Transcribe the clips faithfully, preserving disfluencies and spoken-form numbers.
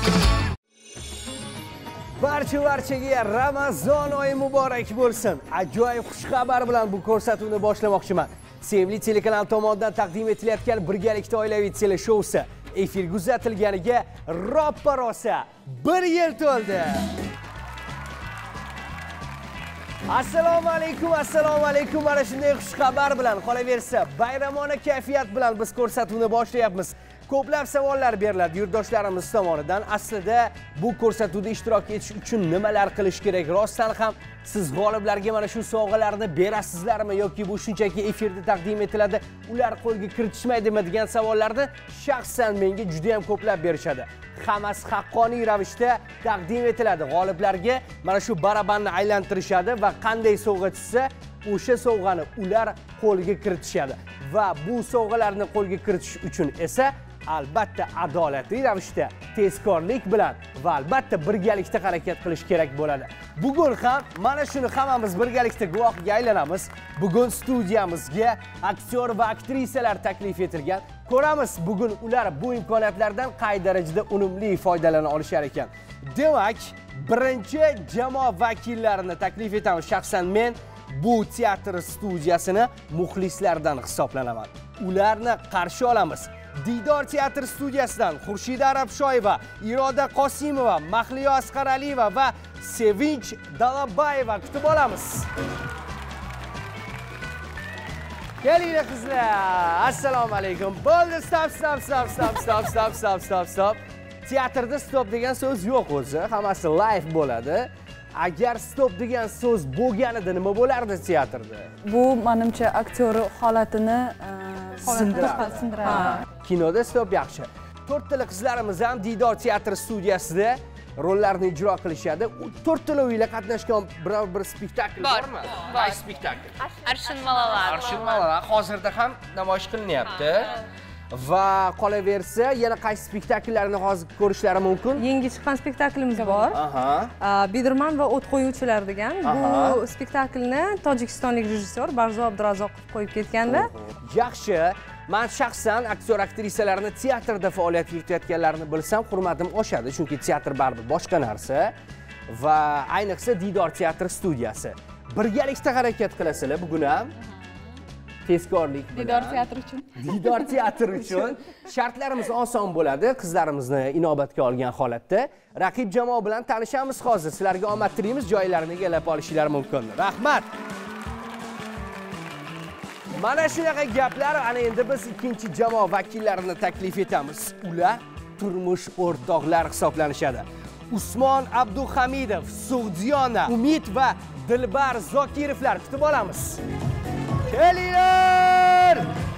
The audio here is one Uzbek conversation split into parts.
Barcha barchaga Ramazon oyi muborak bo'lsin. Ajoyib xushxabar bilan bu ko'rsatuvni boshlamoqchiman. Sevimli telekanal tomonidan taqdim etilayotgan birgalikda oilaviy teleshousi efirga uzatilganiga roppa-rosa bir yil to'ldi. Assalomu alaykum, assalomu alaykum. Mana shunday xushxabar bilan qolaversa, bayramona kayfiyat bilan biz ko'rsatuvni boshlayapmiz. Ko'plab savollar beriladi yurtdoshlarimiz tomonidan. Aslida bu ko'rsatuvda ishtirok etish uchun nimalar qilish kerak? Rostdan ham siz g'oliblarga mana shu sovg'alarni berasizlarmi yoki bu shunchaki efirda taqdim etiladi, ular qo'lga kiritishmaydimi degan savollarni shaxsan menga juda ham ko'plab berishadi. Hammasi haqqoniy ravishda taqdim etiladi. G'oliblarga mana shu barabanni aylantirishadi va qanday sovg'a tushsa, o'sha sovg'ani ular qo'lga kiritishadi. Va bu sovg'alarni qo'lga kiritish uchun esa albatta adolatli ravishda, tezkorlik bilan va albatta birgalikda harakat qilish kerak bo'ladi. Bugun ham mana shuni hammamiz birgalikda guvohiga aylanamiz. Bugun studiyamizga aktyor va aktrisalar taklif etilgan. Ko'ramiz bugun ular bu imkoniyatlardan qay darajada unumli foydalana olishar ekan. Demak, birinchi jamoa vakillarini taklif etamiz. Shaxsan men bu teatr studiyasini muxlislardan hisoblanaman. Ularni qarshi olamiz. Didor teatr studiyasidan Xurshida Arabshoyeva, Iroda Qosimova, Mahliyo Asqaraliyeva va Sevinch Dalabayeva kutib olamiz. Kelinglar qizlar. Assalomu alaykum. Bo'ldi, stop, stop, stop, stop, stop, stop, stop, stop, stop. Teatrda stop degan so'z yo'q o'zi. Hammasi live bo'ladi. Agar stop degan so'z bo'lganida nima bo'lardi teatrda? Bu menimcha aktyor holatini sindiradi. Kinoda stop yaxshi. To'rttala qizlarimiz ham Didor teatr studiyasida rollarni ijro qilishadi. To'rttala o'yinlar qatnashgan biror bir spektakl bormi? Qay spektakl? Arshin Malalar. Arshin Malalar hozirda ham namoyish qilinyapti. Va qolaversa, yana qaysi spektakllarni hozir ko'rishlari mumkin? Yangi chiqqan spektaklimiz bor. Aha. Bidirman va o't qo'yuvchilar degan. Bu spektaklni tojikistonlik rejissyor Barzo Abdurazzoqov qo'yib ketganda. Yaxshi. Men shaxsan aktyor aktrisalarni teatrda faoliyat yuritayotganlarini bilsam, hurmatim oshadi, chunki teatr baribir boshqa narsa va ayniqsa Didor teatr studiyasi. Birgalikda harakat qilasizlar bugun ham. Tezkorlik bilan. Didor teatr uchun. Didor teatr uchun shartlarimiz oson bo'ladi. Qizlarimizni inobatga olgan holatda raqib jamoa bilan tanishamiz hozir. Sizlarga omad tilaymiz, joylarini egallab olishingiz mumkin. Rahmat. Mana shunaqa gaplar. Ana endi biz ikkinchi jamoa vakillarini taklif etamiz. Ular turmush o'rtoqlar hisoblanishadi. Usmon Abduhamidov, Sug'diyona, Umid va Dilbar Zokirovlar kutib olamiz. Kelinglar!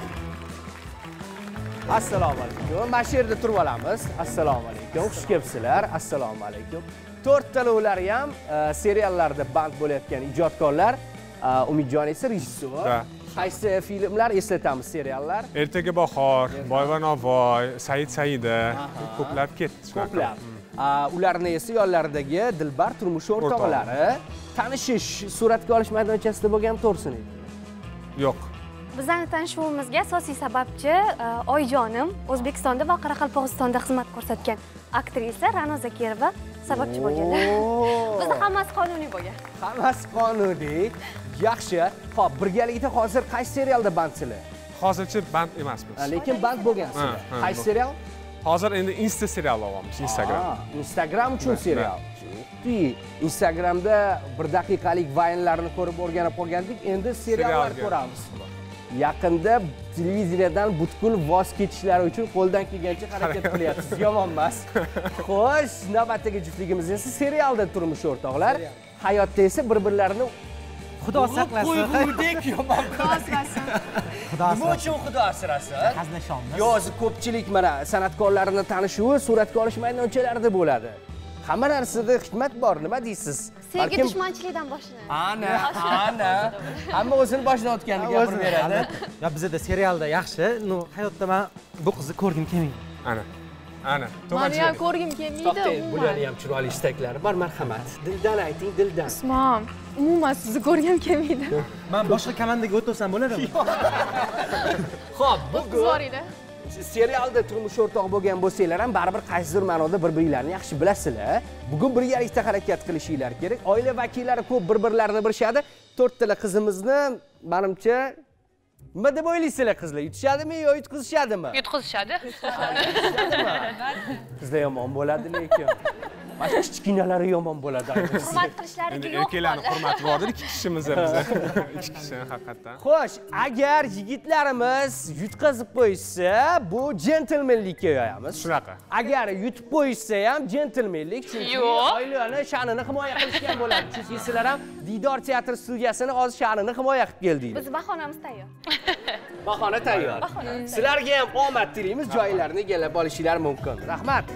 Assalomu alaykum. Mana shu yerda turib olamiz. Assalomu alaykum. Xush kelibsizlar. Assalomu alaykum. To'rttalovlar ham seriallarda band bo'layotgan ijodkorlar. Umidjon esa rejissyor. Qaysi filmlar eslatamiz, seriallar? Ertaga bahor, Boyva Navoiy, Said Saida ko'plab ketdi. Ko'plab. Ularning esa yonlaridagi Dilbar turmush o'rtoqlari. Tanishish, suratga olish maydonchasida bo'lgan to'g'risini. Yo'q. Bizning tanishuvimizga asosiy sababchi Oyjonim O'zbekistonda va Qoraqalpog'istonda xizmat ko'rsatgan aktrisa Ra'no Zakirova sababchi bo'lganlar. Bizda hammasi qonuniy bo'lgan. Hammasi qonuniy. Yaxshi. Xo'p, birgalikda hozir qaysi serialda bandsizlar? Hozircha band emasmiz. Lekin band bo'lgansizlar. Qaysi serial? Hozir endi Insta serial olyapmiz, Instagram. Instagram uchun serial. Instagramda bir daqiqalik vaynlarni ko'rib o'rganib qolgandik, endi seriallar ko'ramiz. Yaqinda televiziyadan butkul voz kechishlari uchun qo'ldan kelgancha harakat qilyapsiz. Yomon emas. Xo'sh, navbatdagi juftligimiz esa serialda turmush o'rtoqlar, hayotda esa bir-birlarini Xudo saqlasin. Qo'ygudek yomon. Xudo asrasin. Nima uchun Xudo asrasin? Qaznashamiz. Yo'zi ko'pchilik mana san'atkorlarni tanishuvi suratga olish maydonchalarida bo'ladi. Hamma narsada hikmat bor, nima deysiz? Sevgi dushmanchilikdan boshlanadi. Ana, ana. Hamma o'zini boshidan o'tganini gapirib beradi. Ya bizda serialda yaxshi, no hayotda men bu qizni ko'rgim kelmaydi. Ana. Ana. Meni ham ko'rgim kelmaydi. To'xtang, bularning ham chiroyli istaklari bor, marhamat. Dildan ayting, dildan. Usmon, umuman sizni ko'rgim kelmaydi. Men boshqa komandaga o'tolsam bo'ladimi? Xo'p, bugun serialda turmush o'rtoq bo'lgan bo'lsanglar ham baribir qaysidir ma'noda bir-biringlarni yaxshi bilasizlar. Bugun birgalikda harakat qilishinglar kerak. Oila vakillari ko'p bir-birlarini bilishadi. to'rttala qizimizni menimcha nima deb o'ylaysizlar qizlar? Yutishadimi yo yutqizishadimi? Yutqizishadi. Qizlar yomon bo'ladi lekin. Mana kichkinalari yomon bo'ladi. Hurmat qilishlari yo'q. Erkaklarni hurmati bordir, ikki kishimiz biz. Ikki kishi haqiqatan. Xo'sh, agar yigitlarimiz yutqazib qo'ysa, bu jentelmenlikka yo'yamiz. Shunaqa. Agar yutib qo'ysa ham jentelmenlik, chunki oilani sha'nini himoya qilishgan bo'ladi. Chunki sizlar ham Didor teatr studiyasini o'z sha'nini himoya qilib keldingiz. Biz bahonamiz tayyor. Bahona tayyor. Sizlarga ham omad tilaymiz, joylarni egallab olishinglar mumkin. Rahmat.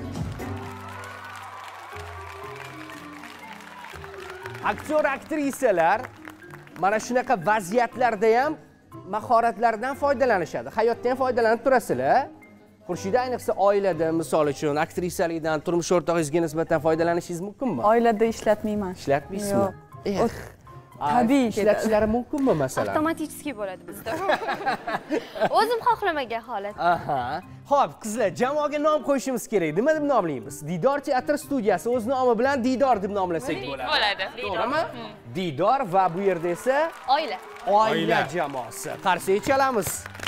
Aktyor, aktrisalar mana shunaqa vaziyatlarda ham mahoratlardan foydalanishadi. Hayotdan foydalanib turasizlar. Xurshida, ayniqsa oilada, misol uchun, aktrisalikdan turmush o'rtog'ingizga nisbatan foydalanishingiz mumkinmi? Oilada ishlatmayman. Ishlatmaysizmi? Yo'q. Tabiiy ishlatishlari mumkinmi masalan? Avtomatik bo'ladi bizda. O'zim xohlamagan holat. Aha. Xo'p, qizlar, jamoaga nom qo'yishimiz kerak. Nima deb nomlaymiz? Didor teatr studiyasi o'z nomi bilan Didor deb nomlasak bo'ladi. Bo'ladi. To'g'rimi? Didor va bu yerda esa Oila. Oila jamoasi. Qarsak chalamiz.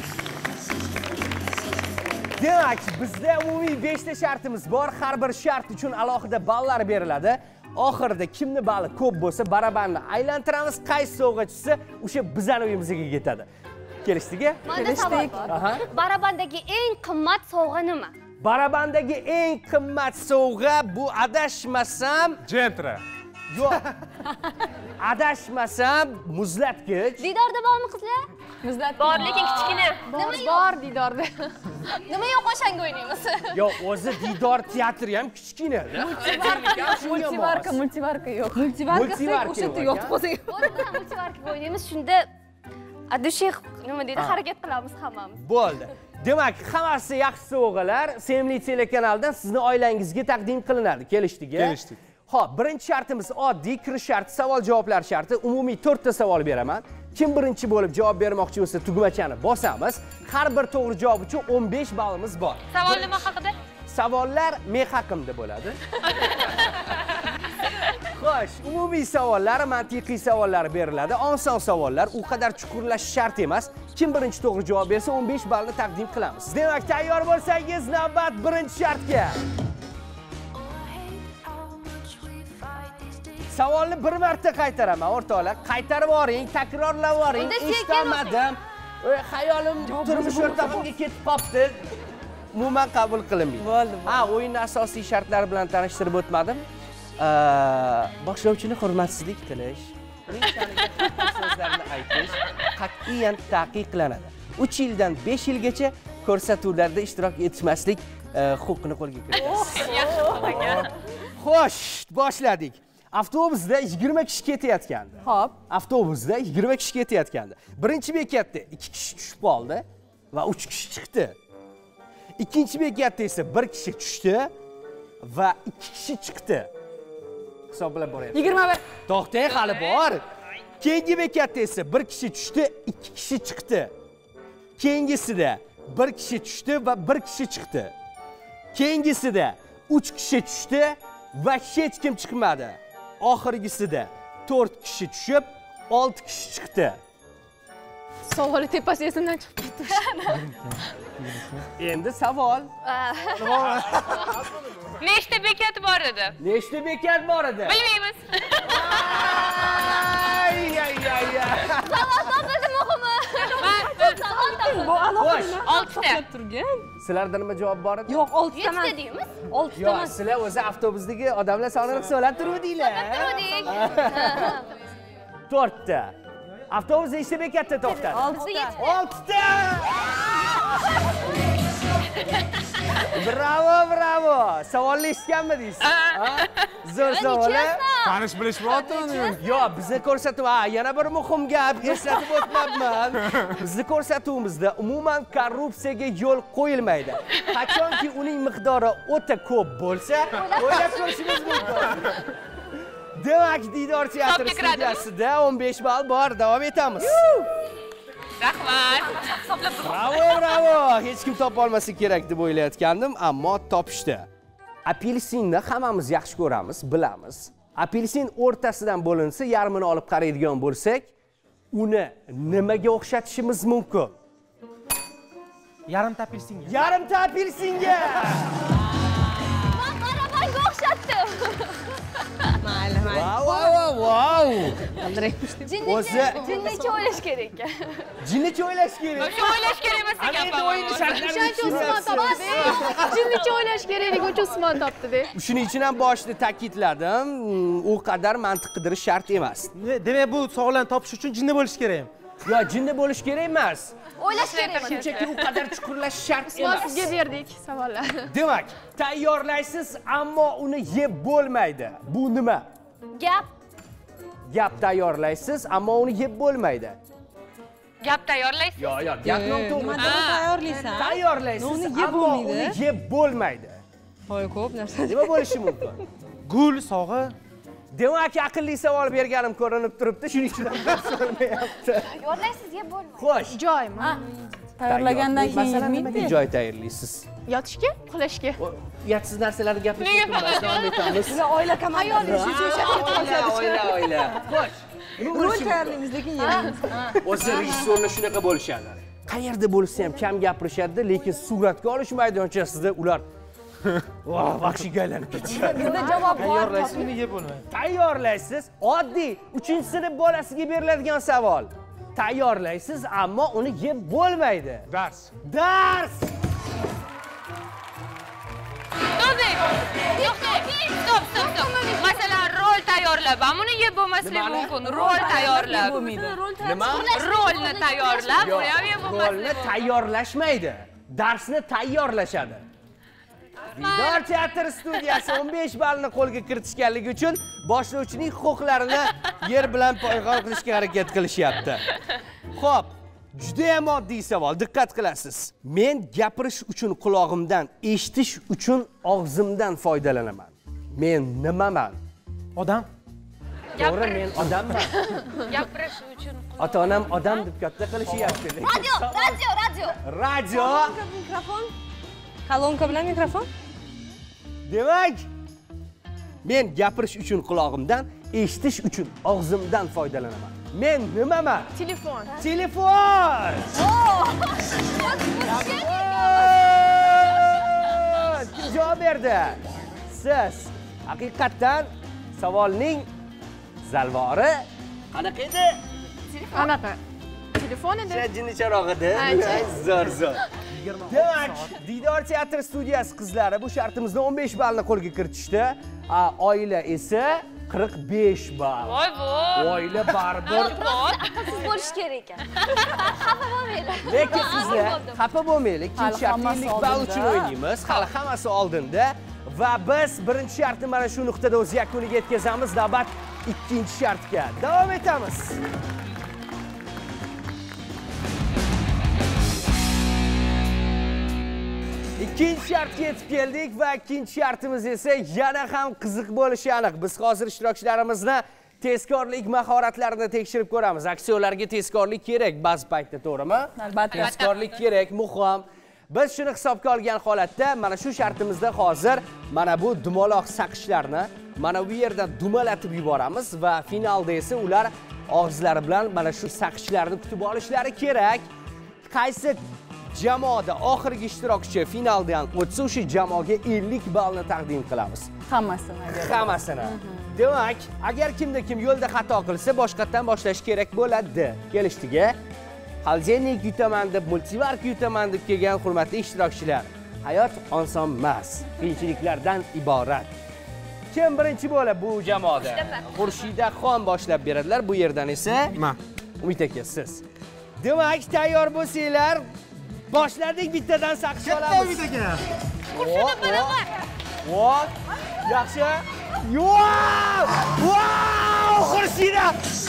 Demak, bizda umumiy beshta shartimiz bor. Har bir shart uchun alohida ballar beriladi. Oxirida kimni bali ko'p bo'lsa, barabarni aylantiramiz, qaysi sovg'a tushsa, o'sha bizning uyimizga ketadi. Kelishdikmi? Menda savol bor. Barabandagi eng qimmat sovg'a nima? Barabandagi eng qimmat sovg'a bu adashmasam, Jentra. yo'q. Adashmasam, muzlatgich. Didorda bormi qizlar? Muzlat Bor, lekin kichkina. Nima bor Didorda. Nima yo'q o'shanga o'ynaymiz. Yo'q, o'zi Didor teatri ham kichkina. Multivarka, multivarka yo'q. Multivarka o'sha yerda yo'q qo'ysak. O'rnida multivarkaga o'ynaymiz, shunda adushek nima deydi, harakat qilamiz hammamiz. Bo'ldi. Demak, hammasi yaxshi sovg'alar Semli telekanalidan sizni oilangizga taqdim qilinadi. Kelishdikmi? Kelishdik. Xo'p, birinchi shartimiz oddiy kirish sharti, savol-javoblar sharti. Umumiy to'rtta savol beraman. Kim birinchi bo'lib javob bermoqchi bo'lsa, tugmachani bosamiz. Har bir to'g'ri javob uchun o'n besh ballimiz bor. Savol nima haqida? Savollar men haqimda bo'ladi. Xo'sh, umumiy savollar, mantiqiy savollar beriladi. Oson savollar, u qadar chuqurlashish shart emas. Kim birinchi to'g'ri javob bersa, o'n besh ballni taqdim qilamiz. Demak, tayyor bo'lsangiz, navbat birinchi shartga. Savolni bir marta qaytaraman, o'rtoqlar. Qaytarib boring, takrorlab boring. Eshitmadim. Oy, xayolim turmush o'rtog'imga ketib qopti. Umuman qabul qilinmaydi. Bo'ldi. Ha, o'yinning asosiy shartlari bilan tanishtirib o'tmadim. Boshlovchini hurmatsizlik qilish, uning sha'niga so'zlarni aytish qat'iyan taqiqlanadi. uch yildan besh yilgacha ko'rsatuvlarda ishtirok etmaslik huquqini qo'lga kiritasiz. Xo'sh, boshladik. Avtobusda yigirma kishi ketayotgandi. Xo'p. Avtobusda yigirma kishi ketayotgandi. Birinchi bekatda ikki kishi tushib qoldi va uch kishi chiqdi. Ikkinchi bekatda esa bir kishi tushdi va ikki kishi chiqdi. Hisoblab boryapti. yigirma bir. To'xtang, hali bor. Keyingi bekatda esa bir kishi tushdi, ikki kishi chiqdi. Keyingisida bir kishi tushdi va bir kishi chiqdi. Keyingisida uch kishi tushdi va hech kim chiqmadi. Oxirgisida to'rt kishi tushib, olti kishi chiqdi. Savol tepasi esimdan chiqib ketdi. Endi savol. Nechta bekat bor edi? Nechta bekat bor edi? Bilmaymiz. Ay ay ay. Savol topildi muhimi. Savol topildi. Bu alohida oltita turgan. Sizlarda nima javob bor edi? Yo'q, oltita emas. yettita deymiz. oltita Yo'q, emas. sizlar o'zi avtobusdagi odamlar sonini hisoblab turuvdinglar. Turdik. to'rtta. Avtobus nechta bekatda to'xtadi? Bizda oltita. Bravo, bravo. Savolni eshitganmidingiz? Zo'r savol. Tanish bilishmoqdimi? Yo'q, bizni ko'rsatuv, ha, yana bir muhim gap eslatib o'tmabman. Bizni ko'rsatuvimizda umuman korrupsiyaga yo'l qo'yilmaydi. Qachonki uning miqdori o'ta ko'p bo'lsa, o'ylab ko'rishingiz mumkin. Demak, Didor teatr studiyasida o'n besh ball bor. Davom etamiz. Rahmat. Bravo, bravo. Hech kim topa olmasa kerak deb o'ylayotgandim, ammo topishdi. Apelsinni hammamiz yaxshi ko'ramiz, bilamiz. Apelsin o'rtasidan bo'linsa, yarmini olib qaraydigan bo'lsak, uni nimaga o'xshatishimiz mumkin? Yarimta apelsinga. Yarimta apelsinga. Men qarabanga o'xshatdim. Mayli, mayli. Vau, vau. O'zi jinnicha o'ylash kerak ekan. Jinnicha o'ylash kerak. O'sha o'ylash kerak emas ekan. Endi o'yinni shartlarini Usmon topdi. Jinnicha o'ylash kerakligi uchun Usmon topdi-da. Shuning uchun ham boshida ta'kidladim, u qadar mantiq qidirish shart emas. Demak, bu savollarni topish uchun jinni bo'lish kerak. Yo, jinni bo'lish kerak emas. O'ylash kerak. Shunchaki u qadar chuqurlash shart Usmon emas. sizga berdik savollarni. Demak, tayyorlaysiz, ammo uni yeb bo'lmaydi. Bu nima? Gap. Gap tayyorlaysiz, ammo uni yeb bo'lmaydi. Gap tayyorlaysiz. Yo, yo, gap noto'g'ri. Nima tayyorlaysan? Tayyorlaysiz, Uni yeb ammo bo'lmaydi. uni yeb bo'lmaydi. Voy, ko'p narsa. Nima bo'lishi mumkin? Gul, sog'i. Demak, aqlli savol berganim ko'rinib turibdi, shuning uchun ham so'ramayapti. Tayyorlaysiz yeb bo'lmaydi. Xo'sh, Joymi? Tayyorlagandan keyin masalan, nimaga yeyilmaydi. joy tayyorlaysiz? Yotishga, uxlashga. Uyatsiz narsalarni gapirishga davom etamiz. Oila komandasi. Oila, oila, oila. Xo'sh, Rol tayyorlaymiz, lekin yeymiz. o'zi rejissyorlar shunaqa bo'lishadi. Qayerda bo'lsa ham kam gapirishadi, lekin suratga olish maydonchasida ular voh, vahshiyga aylanib ketishadi. Bizda javob bor. Tayyorlaysiz, uni yeb bo'lmaydi. Tayyorlaysiz, oddiy uchinchi sinf bolasiga beriladigan savol. Tayyorlaysiz, ammo uni yeb bo'lmaydi. Dars. Dars! To'xtang. To'xtang. Stop, stop, stop. Masalan, rol tayyorlab, uni yeb bo'lmasligi mumkin. Rol tayyorlab. Nima? Rolni tayyorlab, Yo'q, uni ham yeb rolni bo'lmasligi. tayyorlashmaydi. Darsni tayyorlashadi. Diydor teatr studiyasi o'n besh ballni qo'lga kiritishganligi uchun boshlovchining huquqlarini yer bilan poyg'on qilishga harakat qilishyapti. Xo'p, juda ham oddiy savol, diqqat qilasiz. Men gapirish uchun quloqimdan, eshitish uchun og'zimdan foydalanaman. Men nimaman? Odam. To'g'ri, men odamman. Gapirish uchun. Ota-onam odam deb katta qilishyapti. Radio, radio, radio. Radio. Mikrofon. Kolonka bilan mikrofon. Demak, men gapirish uchun quloqimdan, eshitish uchun og'zimdan foydalanaman. Men nimaman? Telefon. Telefon! Kim javob berdi? Siz. Haqiqatdan savolning zalvori qanaqa edi? Anaqa. Telefon edi. Jinnicharoq edi. Zo'r, zo'r. Demak, Diydor teatr studiyasi qizlari bu shartimizni o'n besh ballni qo'lga kiritishdi. Oila esa qirq besh ball. Voy, voy. Oila baribir. Siz bo'lish kerak ekan. Xafa bo'lmanglar. Lekin sizlar xafa bo'lmaylik. Ikkinchi shartni ellik ball uchun o'ynaymiz. Hali hammasi oldinda va biz birinchi shartni mana shu nuqtada o'z yakuniga yetkazamiz. Navbat ikkinchi shartga. Davom etamiz. Ikkinchi shartga yetib keldik va ikkinchi shartimiz esa yana ham qiziq bo'lishi aniq. Biz hozir ishtirokchilarimizni tezkorlik mahoratlarini tekshirib ko'ramiz. Aktyorlarga tezkorlik kerak ba'zi paytda, to'g'rimi? Albatta. Tezkorlik kerak, muhim. Biz shuni hisobga olgan holatda mana shu shartimizda hozir mana bu dumaloq saqishlarni mana bu yerdan dumalatib yuboramiz va finalda esa ular og'izlari bilan mana shu saqishlarni kutib olishlari kerak. Qaysi jamoada oxirgi ishtirokchi finaldan o'tsa, o'sha jamoaga ellik ballni taqdim qilamiz. Hammasini. Hammasini. Demak, agar kimda kim yo'lda xato qilsa, boshqatdan boshlash kerak bo'ladi. Kelishdiga. Xaljenik yutaman deb, multivark yutaman deb kelgan hurmatli ishtirokchilar. Hayot oson emas, qiyinchiliklardan iborat. Kim birinchi bo'ladi bu jamoada? Xurshida Xon boshlab beradilar. Bu yerdan esa Men. Umid aka siz. Demak, tayyor bo'lsanglar, boshladik, bittadan saqish olamiz. Umid aka. Xurshida baravar. Voh, yaxshi. Wow! Wow! Xurshida!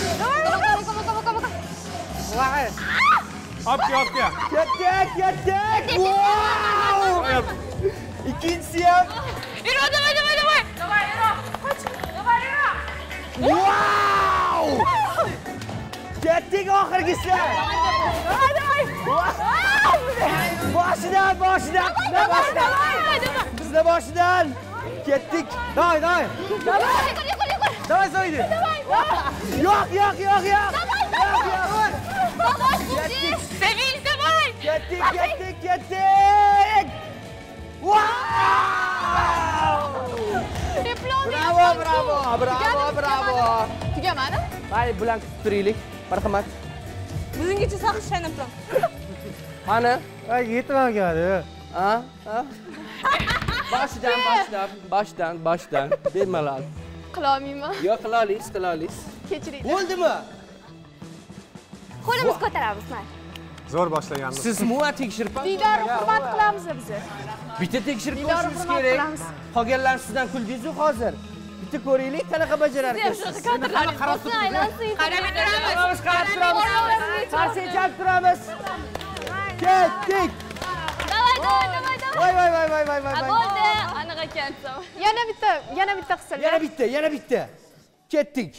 Voy! Opga, opga. Ketdik, ketdik! Wow! Ikkinchisi ham. Yürü, davay, davay, davay. Davay, yürü. Qoch. Davay, yürü. Wow! Ketdik oxirgisi. Boshidan, boshidan, boshidan. Bizda boshidan. Ketdik. Davay, davay. Давай, yuqur, yuqur, yuqur. Davay Saidi. Yo'q, yo'q, yo'q, yo'q. Sevil, давай. Ketdik, ketdik, ketdik. Wow! Bravo, bravo, bravo, bravo. Tugamadi? Mayli, bulan kutib turaylik. Marhamat. Bizingcha saqich chaynab turam. Qani? Ay, yetmam keladi. Ha? Ha? Boshdan, boshdan, boshdan, boshdan. Bemalol. Qila olmayman. Yo'q, qila olasiz, qila olasiz. Kechiring. Bo'ldimi? Qo'limiz ko'taramiz, mayli. Zo'r boshlaganmiz. Siz umuman tekshirib Didorni hurmat qilamiz biz. bitta tekshirib Didorni ko'rishingiz hurmat kerak. qilamiz. Qolganlar sizdan kuldingiz-ku hozir. Bitta ko'raylik, qanaqa bajarar ekansiz. Qarab turamiz. Qarab turamiz. Turamiz, qarab turamiz. Qarshi chap turamiz. Ketdik. Davay, davay, davay, davay. Voy, voy, voy, voy, voy, voy. Bo'ldi, aniq ekansan. Yana bitta, yana bitta qilsalar. Yana bitta, yana bitta. Ketdik.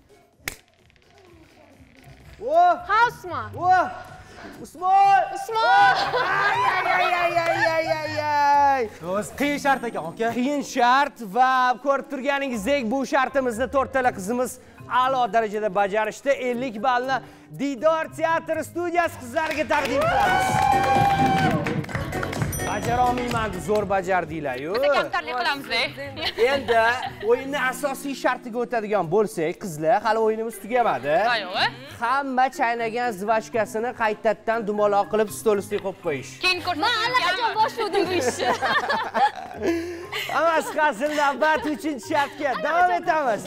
Oh, Ha, Usmon. oh. Usmon! Usmon! Ay, ay, ay, ay, ay, ay, ay. O'z qiyin shart ekan, aka. Qiyin shart va ko'rib turganingizdek bu shartimizni to'rttala qizimiz a'lo darajada bajarishdi. ellik ballni Didor teatr studiyasi qizlariga taqdim qilamiz. Bajara olmayman, zo'r bajardinglar-yu. Biz kamtarlik qilamiz-da. Endi o'yinni asosiy shartiga o'tadigan bo'lsak, qizlar, hali o'yinimiz tugamadi. Yo'q. Hamma chaynagan zvachkasini qaytadan dumaloq qilib stol ustiga qo'yib qo'yish. Keyin Men allaqachon boshladim bu ishni. Hammasi hazil navbat uchinchi shartga davom etamiz.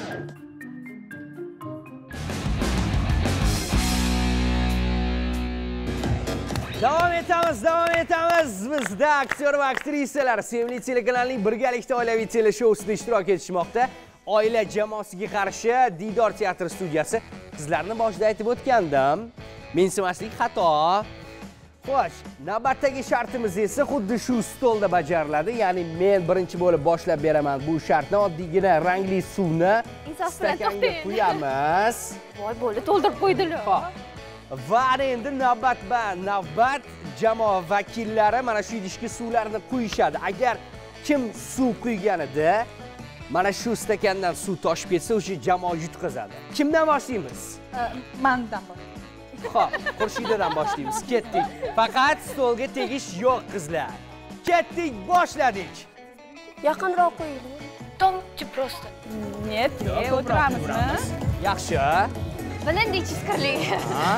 Davom etamiz, davom etamiz. Bizda aktyor va aktrisalar sevimli telekanalning birgalikda oilaviy teleshowusida ishtirok etishmoqda. Oila jamoasiga qarshi Didor teatr studiyasi. Qizlarni boshida aytib o'tgandim. Mensimaslik xato. Xo'sh, navbatdagi shartimiz esa xuddi shu stolda bajariladi. Ya'ni men birinchi bo'lib boshlab beraman bu shartni. Oddiygina rangli suvni stakanga quyamiz. Voy, bo'ldi, to'ldirib qo'ydilar. Va endi navbat ba navbat jamoa vakillari mana shu idishga suvlarni quyishadi. Agar kim suv quyganida mana shu stakandan suv toshib ketsa, o'sha jamoa yutqazadi. Kimdan boshlaymiz? Mandan bor. Xo'p, Xurshidadan boshlaymiz. Ketdik. Faqat stolga tegish yo'q, qizlar. Ketdik, boshladik. Yaqinroq qo'ying. Tomchi prosta. Net, o'tiramizmi? Yaxshi. Bilindik chiqirli. Ha?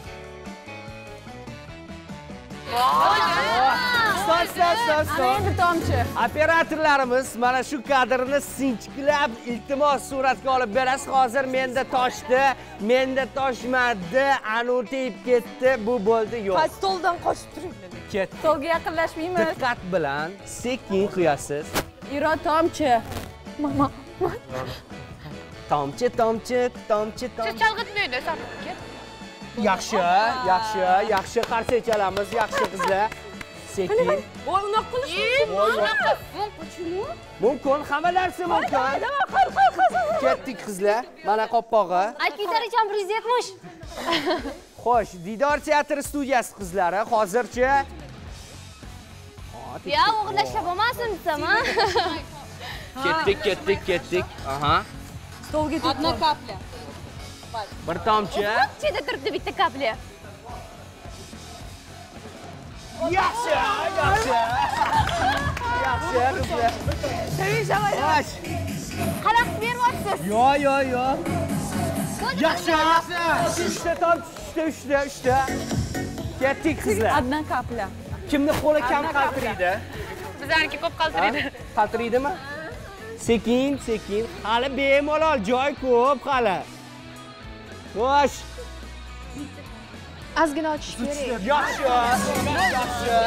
Stop, stop, stop, stop. Endi tomchi. Operatorlarimiz mana shu kadrni sinchiklab iltimos suratga olib berasiz. Hozir menda toshdi, menda toshmadi, anu teyib ketdi, bu bo'ldi yo'q. Qaysi stoldan qochib turing dedi. Ketdi. Stolga yaqinlashmaymiz. Diqqat bilan sekin quyasiz. Iro tomchi. Mama. Tomchi, tomchi, tomchi, Siz tomchi. chalg'itmaydi, sarf ket. Yaxshi, yaxshi, yaxshi qarshi chalamiz, yaxshi qizlar. Sekin. Voy, unaqa qilish Mumkin. Mumkin, hamma narsa mumkin. Ketdik qizlar. Mana qoppog'i. Aytgancharikam bir yuz yetmish. Xo'sh, Didor teatr studiyasi qizlari hozircha Ya, o'g'irlashib bo'lmasin desam, ha? ketdik, ketdik, ketdik. Aha. stolga Одна капля. Bir tomchi. Cheda turibdi bitta kapli. Yaxshi, yaxshi. Yaxshi, qizlar. Xo'sh. Xalaqit beryapsiz. Yo, yo, yo. Yaxshi, yaxshi. Uchta tomchi, uchta, uchta, uchta. Ketdik qizlar. Одна капля. Kimni qo'li kam qaltiraydi? Bizlarniki ko'p qaltiraydi. Qaltiraydimi? Sekin, sekin. Hali bemalol, joy ko'p hali. Xo'sh. Ozgina ochish kerak. Yaxshi. Yaxshi.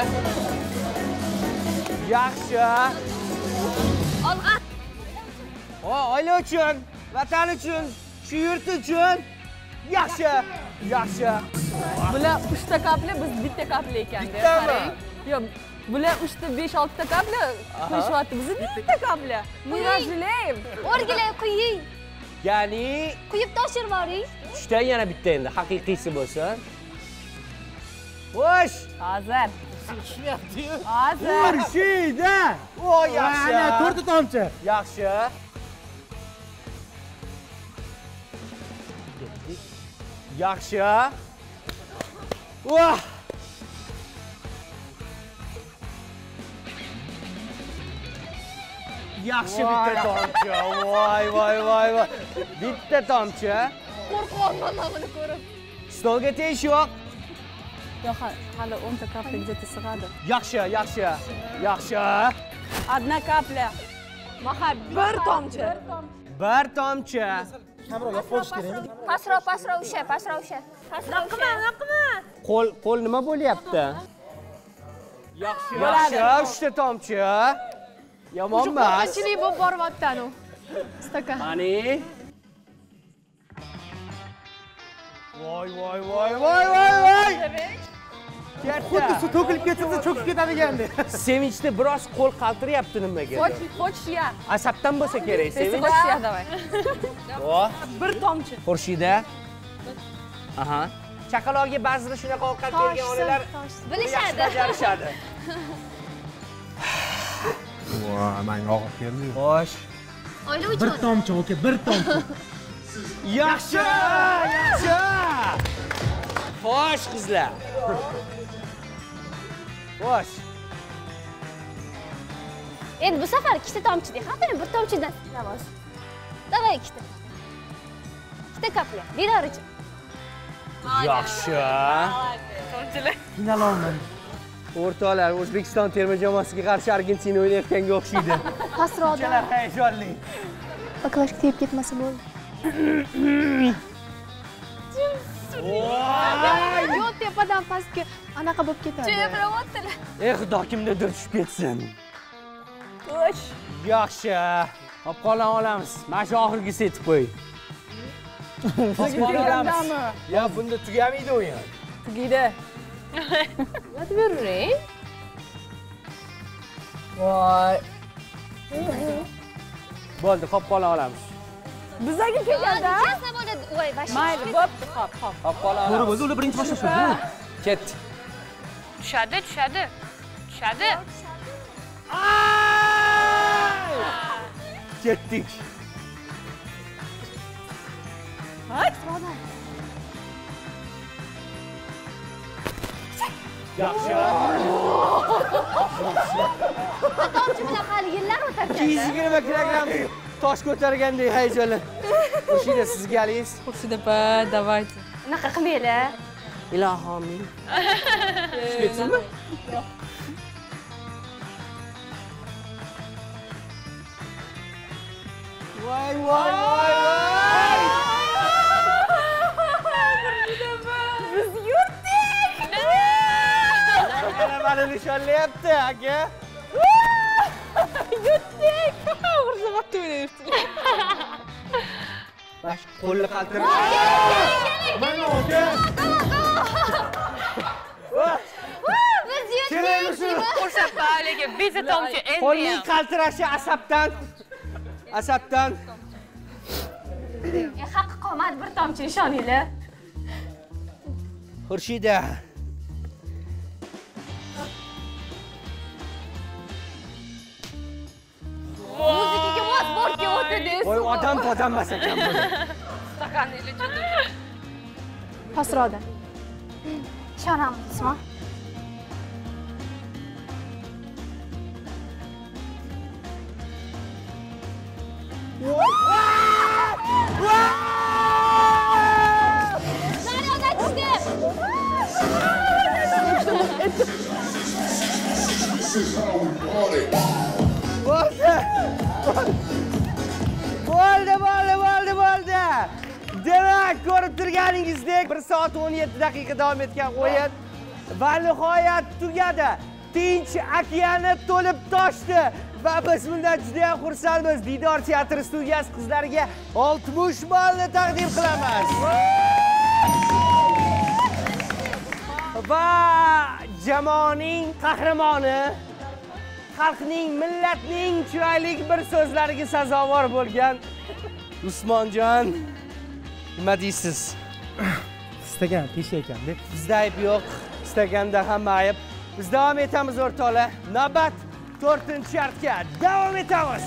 Yaxshi. Olg'a. O, oila uchun, vatan uchun, shu yurt uchun. Yaxshi. Yaxshi. Bular uchta kapli, biz bitta kapli ekan-da. Bittami? Qarang. Yo'q, bular uchta besh oltita kapli qo'shyapti. Biz bitta kapli. Мы разделяем. O'rgilay qo'ying. Ya'ni Quyib toshirib yuboring. uchta yana bitta endi haqiqiysi bo'lsin. Xo'sh. Hozir. Tushyapti-yu. Hozir. Urshida. O, yaxshi. Ana to'rtta tomchi. Yaxshi. Yaxshi. Vah! Yaxshi bitta tomchi. Voy, voy, voy, voy. Bitta tomchi. Qo'rqyapman mana buni ko'rib. Stolga tegish yo'q. Yo'q, hali o'nta kapla где-то sig'adi. Yaxshi, yaxshi. Yaxshi. Одна капля. Mahab bir tomchi. Bir tomchi. Kamroq qo'yish kerakmi? Pastroq, pastroq usha, pastroq usha. Pastroq qilma, qilma. Qo'l, qo'l nima bo'lyapti? Yaxshi. Yaxshi, uchta tomchi. Yomon emas. Qo'rqinchli bo'lib boryapti u. Stakan. Qani? Voy, voy, voy, voy, voy, voy. Xuddi suv to'kilib ketsa cho'kib ketadigandi. Sevinchda biroz qo'l qaltiryapti nimaga? Хочешь, хочешь я? Asabdan bo'lsa kerak, Если Sevinch. хочешь я, давай. O, Bir tomchi. Xurshida. Aha. Chaqaloqga ba'zida shunaqa ovqat bergan onalar Bilishadi. bajarishadi. Voy, menga og'ir keldi. Xo'sh. Oila Bir uchun. tomchi, oka, bir tomchi. Yaxshi, yaxshi. Xo'sh, qizlar. Xo'sh. Endi bu safar ikkita tomchi deng. Hatto bir tomchidan navoz. Davay ikkita. Ikkita kapla. Bedorichi. Yaxshi. Final olmadi. O'rtoqlar, O'zbekiston terma jamoasiga qarshi Argentina o'ynayotganga o'xshaydi. Pastroqda. Uchalar hayajonli. Baklashga tegib ketmasa bo'ldi. Yo'q, tepadan pastga anaqa bo'lib ketadi. Chevrayaptilar. Ey xudo, kimnidir tushib ketsin. Xo'sh. Yaxshi. Hop qolib olamiz. Mana shu oxirgi setib qo'y. Hop qolib olamiz. Ya, bunda tugamaydi o'yin. Tugaydi. Nima bering? Voy. Bo'ldi, hop qolib olamiz. Bizaga kelganda. Chasa bo'ladi. Voy, vash. Mayli, bo'pti, hop, hop. Hop qolib To'g'ri olamiz. bo'ldi, ular birinchi boshlashadi. Ketdi. Tushadi, tushadi. Tushadi. Ketdik. Yaxshi. Tomchi bilan hali yillar o'tadi. ikki yuz yigirma kilogramm tosh ko'targandek hayajonli. O'shida sizga galingiz. Xurshida opa, давайте. Unaqa qilmanglar. Ilohim. Tushib ketsinmi? Voy, voy, voy, voy. Biz yurtdik. G'alabani nishonlayapti, aka. Yurtdik. Xurshida vaqtda o'ynayapti. Bash qo'lni qaltirib. Mana aka. Biz yurtdik. Ko'rsatma haliga bitta tomchi endi Qo'lning ham. qaltirashi asabdan. Asabdan. Haqqi qolmadi bir tomchi ishoninglar. Xurshida. Muzikaga mos bortga o'tdingiz. Voy, odam odam emas ekan bu. Stakanni ichida. Pastroqda. Ishonamizmi? Daryoda tushdi. Bo'ldi. Bo'ldi, bo'ldi, bo'ldi, bo'ldi. Demak, ko'rib turganingizdek bir soat o'n yetti daqiqa davom etgan o'yin va nihoyat tugadi. Tinch okeani to'lib toshdi va biz bundan juda ham xursandmiz. Diydor teatri studiyasi qizlariga oltmish ballni taqdim qilamiz. Va jamoaning qahramoni, xalqning, millatning chiroyli bir so'zlariga sazovor bo'lgan Usmonjon, nima deysiz? Istagan pesha ekan deb. Bizda ayb yo'q, istaganda hamma ayb. Biz davom etamiz o'rtoqlar. Navbat to'rtinchi shartga davom etamiz.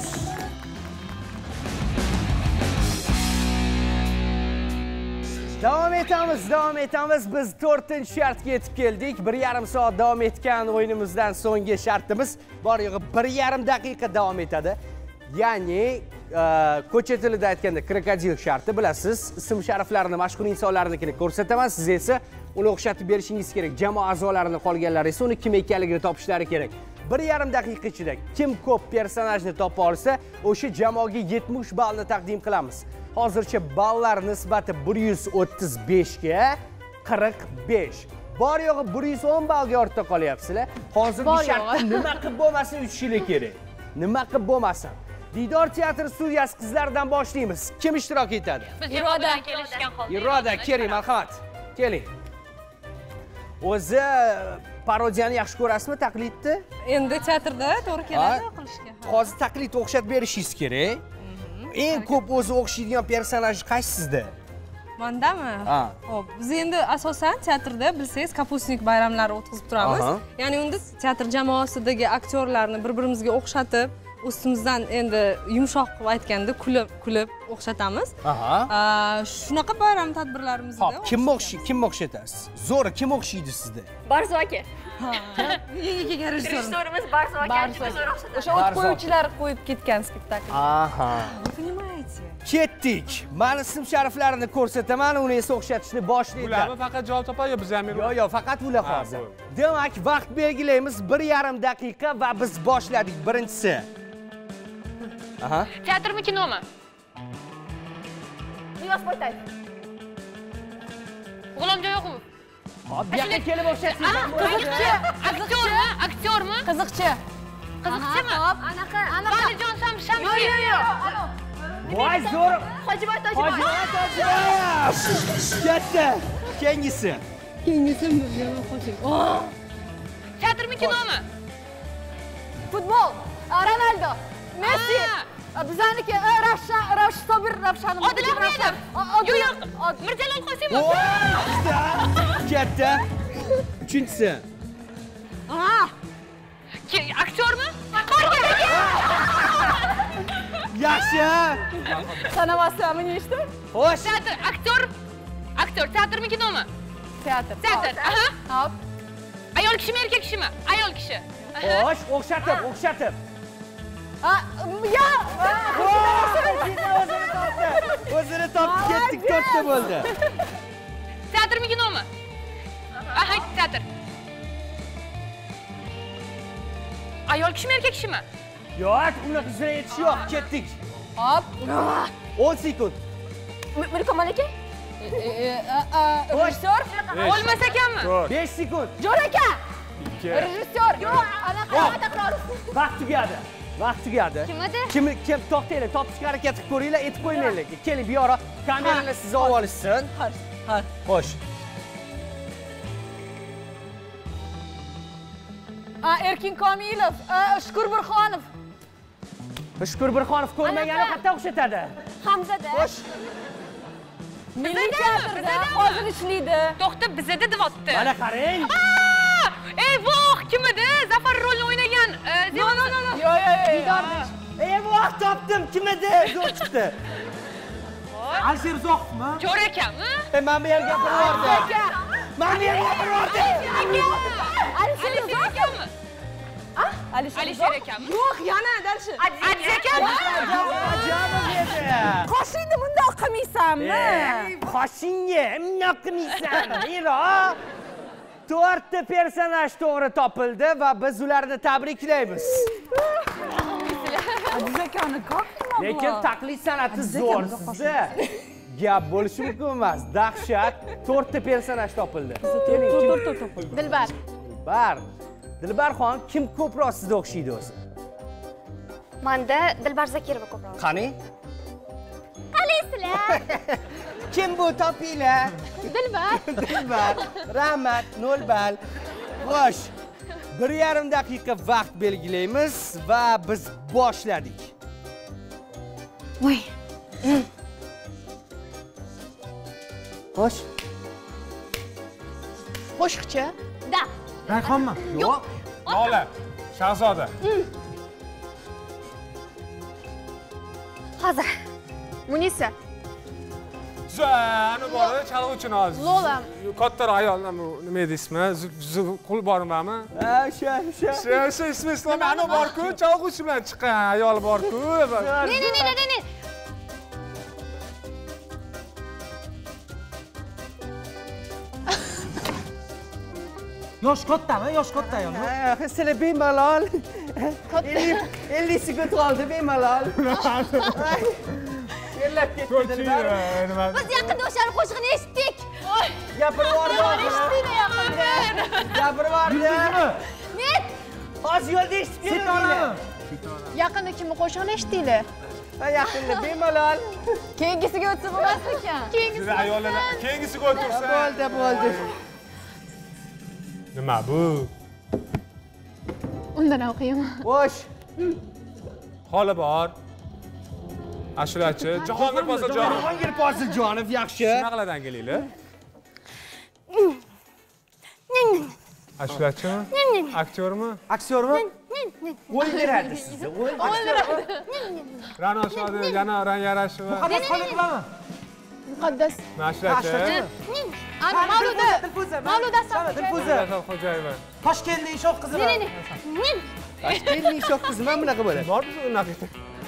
Davom etamiz, davom etamiz. Biz to'rtinchi shartga yetib keldik. bir yarim soat davom etgan o'yinimizdan so'nggi shartimiz bor yo'g'i bir yarim daqiqa davom etadi. Ya'ni ko'cha tilida aytganda krokodil sharti bilasiz. Ism shariflarini mashhur insonlarnikini ko'rsataman, siz esa uni o'xshatib berishingiz kerak. Jamoa a'zolarini qolganlar esa uni kim ekanligini topishlari kerak. bir yarim daqiqa ichida kim ko'p personajni topa olsa, o'sha jamoaga yetmish ballni taqdim qilamiz. Hozircha ballar nisbati bir yuz o'ttiz besh ga qirq besh. Bor yo'g'i bir yuz o'n ballga ortda qolyapsizlar. Hozirgi shartda nima qilib bo'lmasin uchishlik kerak. Nima qilib bo'lmasin. Didor teatr studiyasi qizlaridan boshlaymiz. Kim ishtirok etadi? Biz Iroda kelishgan holda. Iroda, keling, marhamat. Keling. O'zi parodiyani yaxshi ko'rasizmi, taqlidni? Endi teatrda to'g'ri keladi qilishga. Hozir taqlid o'xshat berishingiz kerak. Eng ko'p o'zi o'xshaydigan personaj qaysi sizda? Mandami? Ha. Xo'p, biz endi asosan teatrda bilsangiz kapustnik bayramlari o'tkazib turamiz. Ya'ni unda teatr jamoasidagi aktyorlarni bir-birimizga o'xshatib, ustimizdan endi yumshoq qilib aytganda kulib, kulib o'xshatamiz. Aha. Shunaqa bayram tadbirlarimizda. Hop, kim o'xshaydi? Kim o'xshatasiz? Zo'ri kim o'xshaydi sizda? Barzo aka. Yangi kelgan rejissor. Rejissorimiz Barzo aka. O'sha o't qo'yuvchilar qo'yib ketgan spektakl. Aha. Понимаете? Ketdik. Men ism shariflarini ko'rsataman, uni esa o'xshatishni boshlaydi. Ularmi faqat javob topadi yo biz ham? Yo'q, yo'q, faqat ular hozir. Demak, vaqt belgilaymiz bir yarim daqiqa va biz boshladik. Birinchisi. Aha. Teatrmi, kinomi? Niyos Boytayev. G'ulomjon Yoqubov. Hop, bu yoqqa kelib o'xshatsangiz ham bo'ladi. Aktyormi? Aktyormi? Qiziqchi. Qiziqchimi? Hop, anaqa, anaqa. Valijon Shamsiyev. Yo'q, yo'q, yo'q. Voy, zo'r. Hojiboy Tojiboy. Hojiboy Tojiboy. Katta. Keyingisi. Keyingisi qo'shing. Teatrmi, kinomi? Futbol. Ronaldo. Messi. Bizaniki Ravshan, Ravshan Sobir, Ravshan. Odil Ahmedov. Yo'q, yo'q. Mirjalol Qosimov. Katta. Uchinchisi. Ha. Aktyormi? Yaxshi. Sanamasami nechta? Xo'sh. Teatr, aktyor. Aktyor, teatrmi, kinomi? Teatr. Teatr. Aha. Hop. Ayol kishimi, erkak kishimi? Ayol kishi. Xo'sh, o'xshatib, o'xshatib. Ha, ya. O'zini topdi, ketdik, to'rtta bo'ldi. Teatrmi, kinomi? Aha, teatr. Ayol kishimi, erkak kishimi? Yo'q, unaqa sizga yetish yo'q, ketdik. Hop. o'n sekund. Mirko Malaka. Rejissor. O'lmas ekanmi? besh sekund. Jo'r aka. ikki. Rejissor. Yo'q, anaqa takror. Vaqt tugadi. Vaqt tugadi. Kim edi? Kim kim to'xtanglar, topishga harakat qilib ko'ringlar, aytib qo'ymanglar. Keling, bu yoqqa kameralar sizni olib olishsin. Ha. Xo'sh. Erkin Komilov, Shukur Burxonov. Shukur Burxonov ko'rmagani qayerda o'xshatadi? Hamzada. Xo'sh. Milliy teatrda hozir ishlaydi. To'xta, bizada deyapti. Mana qarang. Ey voh, kim edi? Zafar rolini o'ynagan. Yo'q, yo'q, yo'q. Yo'q, yo'q, yo'q. Ey voh, topdim. Kim edi? Zo'r chiqdi. Alisher Uzoqovmi? Jo'r ekanmi? E, men bu yerga gapirvordim. Men bu yerga gapirvordim. Alisher ekanmi? Alisher ekanmi? Yo'q, yana dalshi. Aziz ekanmi? Ajabov edi. Qoshingni bundoq qilmaysanmi? Qoshingni bundoq qilmaysan. Iro. To'rtta personaj to'g'ri topildi va biz ularni tabriklaymiz. Aziz akani qilmoqmi? Lekin taqlid san'ati zo'r sizda. Gap bo'lishi mumkin emas. Dahshat, to'rtta personaj topildi. Keling, To'rtta topildi. Dilbar. Dilbar. Dilbarxon kim ko'proq sizga o'xshaydi o'zi? Menda Dilbar Zakirova ko'proq. Qani? Qalaysizlar? Kim bu topinglar? Dilbar. Dilbar. Rahmat, nol ball. Xo'sh. bir yarim daqiqa vaqt belgilaymiz va biz boshladik. Voy. Xo'sh. Qo'shiqchi. Da. Rayhonmi? Yo'q. Lola, Shahzoda. Hozir. Munisa. Zani bor, chalg'uvchini hozir. Lola. Kattaroq ayollar nima deysizmi? Qul bormi? Ha, o'sha, o'sha. Shu shu ismi islom ana bor-ku, chalg'uvchi bilan chiqqan ayol bor-ku. Ne ne ne ne ne. Yosh kattami? Yosh katta ayol. Ha, sizlar bemalol. ellik sekund qoldi bemalol. Yerlab ketdilar. Biz yaqinda o'shaning qo'shig'ini eshitdik. Gapirib yubordi. Eshitdingmi yaqinda? Gapirib yubordi. Net. Hozir yo'lda eshitib keldim. Yaqinda kimni qo'shig'ini eshitdinglar? Ha, yaqinda bemalol. Keyingisiga o'tsa bo'lmas ekan. Siz ayollar keyingisiga o'tirsa. Bo'ldi, bo'ldi. Nima bu? Undan o'qiyman. Xo'sh. Holi bor. Ashulachi, Jahongir Posiljonov. Jahongir Posiljonov yaxshi. Nima qiladi kelinglar? Ashulachi? Aktyormi? Aktyormi? O'ldiradi sizni. O'ldiradi. Ra'no Shodi yana rang yarashi va Muqaddas qanday qilaman? Muqaddas. Ashulachi. Ana Mavluda. Dilfuza. Mavluda Dilfuza. Xo'jayeva. Toshkentning shoh qizi. Toshkentning shoh qizi mana bunaqa bo'ladi. Bor biz unaqa.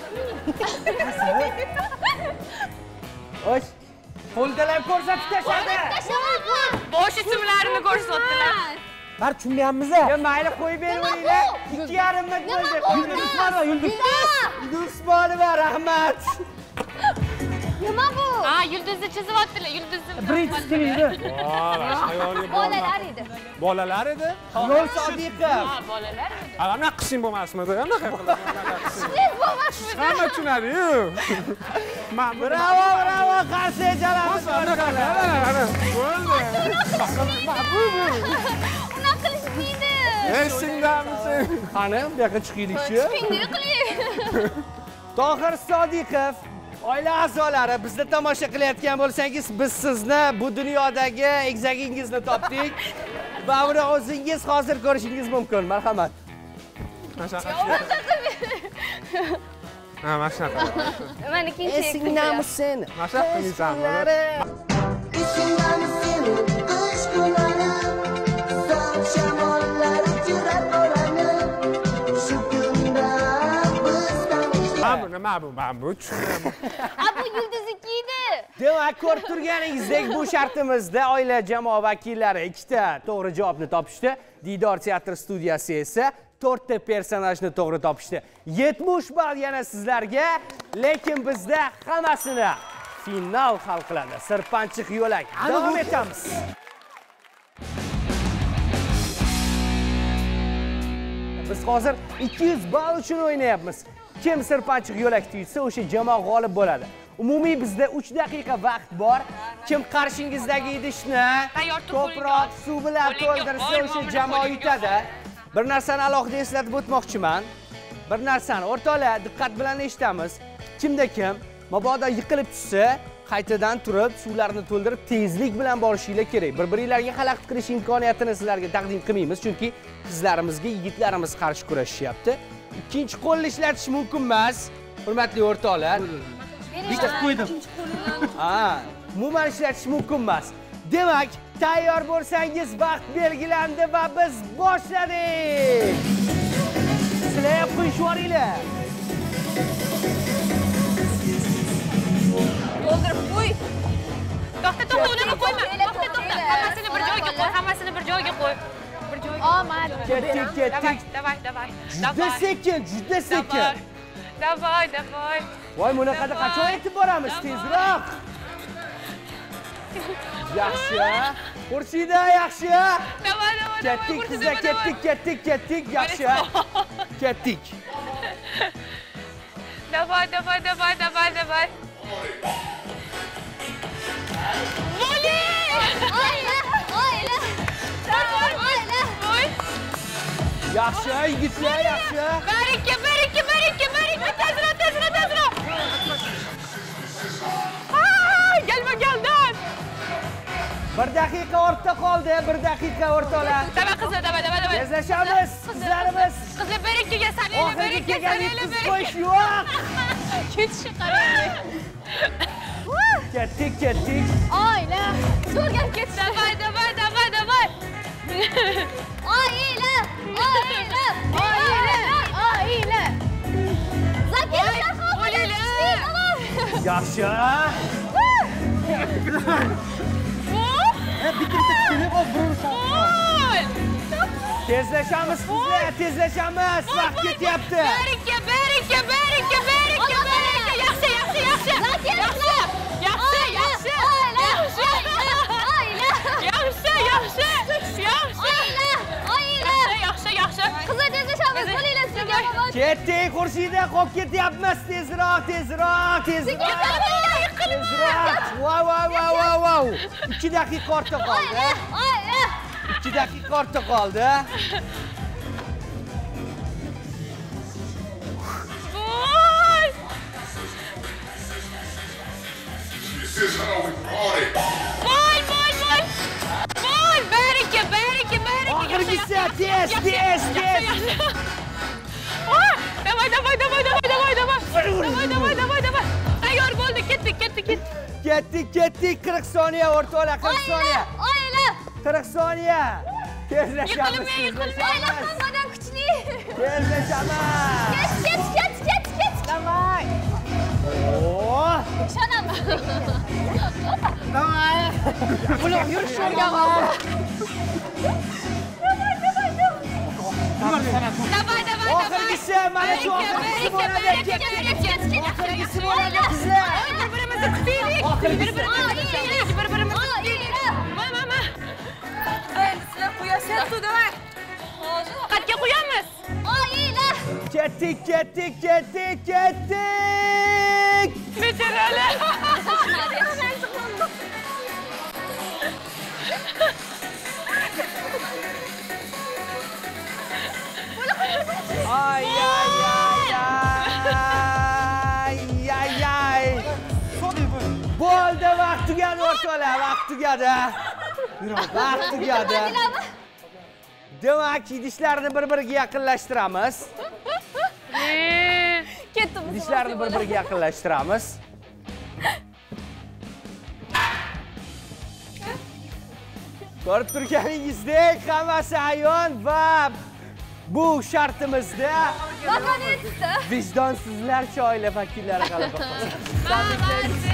Xo'sh. Qo'ldalar ko'rsatib tashladi. Bosh ismlarini ko'rsatdilar. Bar tushunmayapmiz. Ya mayli qo'yib beringlar. ikki yarim minut bo'ldi. Yulduz Usmonova, Yulduz. Yulduz Usmonova, rahmat. Nima bu? Ha, yulduzni chizyaptilar, yulduzni. Birinchi stilida. Ayolga Bolalar edi. Bolalar edi? Yo'l Sodiqov. Ha, bolalar. Ana qishing bo'lmasmidi? Anaqa qilib. Siz bo'lmasmidi? Hamma tushunadi-yu. Bravo, bravo, qarshi jalamiz. Bo'ldi. Unaqa qilishmaydi. Ey singlamisiz? Qani, bu yoqqa chiqaylik-chi. Shunday qiling. Tohir Sodiqov, oila a'zolari, bizni tomosha qilayotgan bo'lsangiz, biz sizni bu dunyodagi egzagingizni topdik. Va buni o'zingiz hozir ko'rishingiz mumkin. Marhamat. Ha, mashaq. Mana ikkinchi. Esingnami sen? Mashaq qilmaysanmi? Esingnami sen? Qish kunlari sovuq shamollar uchirib boradi. Shu kunda bizdan Mana nima bu? Mana bu tushunaman. A bu yulduzniki edi. Demak, ko'rib turganingizdek, bu shartimizda oila jamoa vakillari ikkita to'g'ri javobni topishdi. Diydor teatr studiyasi esa to'rtta personajni to'g'ri topishdi. yetmish ball yana sizlarga, lekin bizda hammasini final hal qiladi. Sirpanchiq yo'lak. Davom etamiz. Biz hozir ikki yuz ball uchun o'ynayapmiz. Kim sirpanchiq yo'lak tuysa, o'sha jamoa g'olib bo'ladi. Umumiy bizda uch daqiqa vaqt bor. Kim qarshingizdagi idishni ko'proq suv bilan to'ldirsa, o'sha jamoa yutadi. Bir narsani alohida eslatib o'tmoqchiman. Bir narsani o'rtoqlar diqqat bilan eshitamiz. Kimda kim mabodo yiqilib tushsa, qaytadan turib suvlarni to'ldirib tezlik bilan borishinglar kerak. Bir-biringlarga xalaqit qilish imkoniyatini sizlarga taqdim qilmaymiz, chunki qizlarimizga yigitlarimiz qarshi kurashishyapti. Ikkinchi qo'lni ishlatish mumkin emas, hurmatli o'rtoqlar. Bitta qo'ydim. Ha, umuman ishlatish mumkin emas. Demak, tayyor bo'lsangiz vaqt belgilandi va biz boshladik. Sizlar ham qo'yishib yuboringlar. To'ldirib qo'y. To'xta, to'xta, unaqa qo'yma. To'xta, to'xta. Hammasini bir joyga qo'y, hammasini bir joyga qo'y. Bir joyga. Omad. Ketdik, ketdik. Davay, davay, Juda sekin, juda sekin. Davay, davay. Voy, bunaqada qachon yetib boramiz? Tezroq. Yaxshi. Xursida, yaxshi. Davay, davay. Ketdik, qizlar, ketdik, ketdik, ketdik. Yaxshi. Ketdik. Davay, davay, davay, davay, davay. Voli! Oila, oila. Davay, oila. Voy. Yaxshi, yigitlar, yaxshi. Baraka, baraka, baraka, baraka. Tezroq, tezroq, tezroq. Ha, gelme geldan. Bir daqiqa ortda qoldi, bir daqiqa o'rtoqlar. Davay qizlar, davay, davay, davay. Tezlashamiz, qizlarimiz. Qizlar berikkaga salaylar, Oxirgi berikkaga kelgan salaylar, qiz qo'yish yo'q. Ketishi qarang. Ketdik, ketdik. Oila. So'rgan ketdi. Davay, davay, davay, davay. Oila, oila, Oila, oila. Zakir Shahobov. Yaxshi. Tezlashamiz qizlar, tezlashamiz. Vaqt ketyapti. Berikka, berikka, berikka, berikka, berikka. Yaxshi, yaxshi, yaxshi. Yaxshi, yaxshi. Yaxshi, yaxshi. Oila, Yaxshi, yaxshi. Yaxshi. oila, oila. Yaxshi, yaxshi. Qizlar tezlashamiz, bo'linglar sizga gap. Ketdik, Xurshida, qolib ketyapmiz. Tezroq, tezroq, tezroq. Tezroq. Voy, voy, voy, voy, voy. ikki daqiqa ortda qoldi. Oila. ikki daqiqa ortda qoldi. Voy. Voy, voy, voy. Voy, berikka, berikka, berikka. Oxirgisi, tez, tez, tez. Davay, davay, davay, davay, davay, davay. Davay, davay, davay, davay. Tayyor bo'ldi, ketdik, ketdik, ketdik. Ketdik, ketdik. qirq soniya o'rtoqlar, qirq soniya. Oila. qirq soniya. Tezlashamiz. Yiqilmay, yiqilmay. Oila hammadan kuchli. Tezlashamiz. Ket, ket, ket, ket, ket. Davay. Oh! Ishonaman. Ular yurish o'rganadi. Davay, davay, davay. Oxirgisi, mana shu oxirgisi bo'ladi. Oxirgisi bo'ladi qizlar. Bir-birimizni kutaylik. Oxirgisi. Bir-birimizni bir-birimizni kutaylik. Ma, ma, ma. Sizlar qo'yasiz, davay. Qatga qo'yamiz. Oila. Ketdik, ketdik, ketdik, ketdik. Becharalar. Ay, ay, ay, ay, ay, ay. Bo'ldi, vaqt tugadi o'rtoqlar, vaqt tugadi. Vaqt tugadi. Demak, idishlarni bir-biriga yaqinlashtiramiz. Ketdim. Idishlarni bir-biriga yaqinlashtiramiz. Ko'rib turganingizdek, hammasi ayon va bu shartimizda Vafot etdi. vijdonsizlarcha oila vakillari g'alaba qozondi.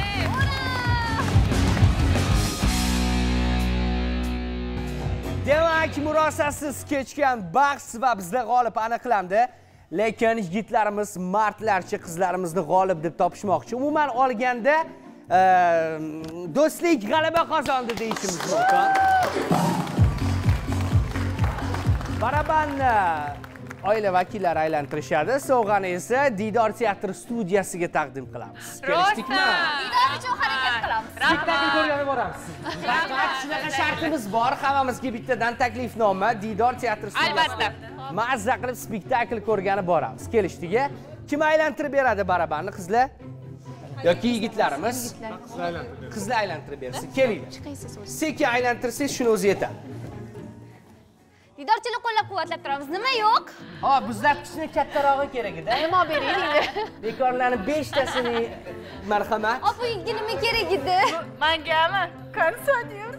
Demak, murosasiz kechgan bahs va bizda g'olib aniqlandi. Lekin yigitlarimiz mardlarcha qizlarimizni g'olib deb topishmoqchi. Umuman olganda do'stlik g'alaba qozondi deyishimiz mumkin. Barabanni oila vakillari aylantirishadi. Sovg'ani esa Diydor teatr studiyasiga taqdim qilamiz. Kelishdikmi? Diydor uchun harakat qilamiz. Spektakl ko'rgani boramiz. Faqat shunaqa shartimiz bor. Hammamizga bittadan taklifnoma Diydor teatr studiyasida. Albatta. Mazza qilib spektakl ko'rgani boramiz. Kelishdikmi? Kim aylantirib beradi barabanni? Qizlar yoki yigitlarimiz? Qizlar aylantirib bersin. Kelinglar. Sekin aylantirsangiz shuni o'zi yetadi. Diydorchilik qo'llab-quvvatlab turamiz. Nima yo'q? Ha, muzlatgichni kattarog'i kerak edi. Nima bering endi? Bekorlarni beshtasini marhamat. Opangga nima kerak edi? Mangami? Konsertyor.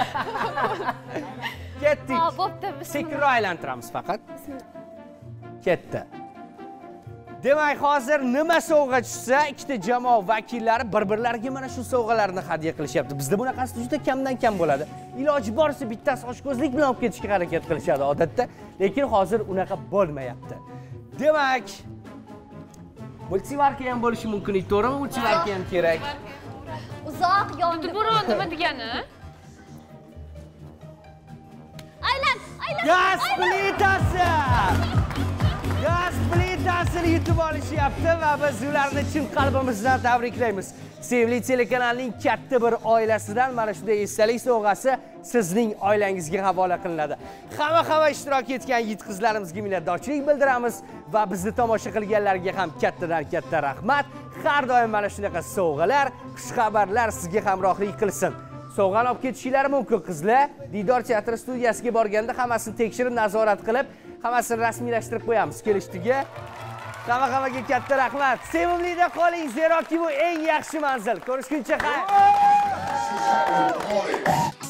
Ketdik. Ha, bo'pti. Sekinroq aylantiramiz faqat. Ketdi. Demak, hozir nima sovg'a tushsa, ikkita jamoa vakillari bir-birlariga mana shu sovg'alarni hadya qilishyapti. Bizda bunaqasi juda kamdan kam bo'ladi. Iloji boricha bittasi oshkozlik bilan olib ketishga harakat qilishadi odatda, lekin hozir unaqa bo'lmayapti. Demak, multivarka ham bo'lishi mumkin, to'g'rimi? Multivarka ham kerak. Uzoq yondi. Buron nima degani? Aylan, aylan. Gaz plitasi! Gaz plitasini yutib olishyapti va biz ularni chin qalbimizdan tabriklaymiz. Sevimli telekanalning katta bir oilasidan mana shunday esdalik sovg'asi sizning oilangizga havola qilinadi. Hamma-hamma ishtirok etgan yigit qizlarimizga minnatdorchilik bildiramiz va bizni tomosha qilganlarga ham kattadan katta rahmat. Har doim mana shunaqa sovg'alar, xushxabarlar sizga hamrohlik qilsin. sovg'ani olib ketishinglari mumkin qizlar. Diydor teatr studiyasiga borganda hammasini tekshirib, nazorat qilib, hammasini rasmiylashtirib qo'yamiz kelishdiga. Hamma-hammaga katta rahmat. Sevimlida qoling, zeroki bu eng yaxshi manzil. Ko'rishguncha xayr.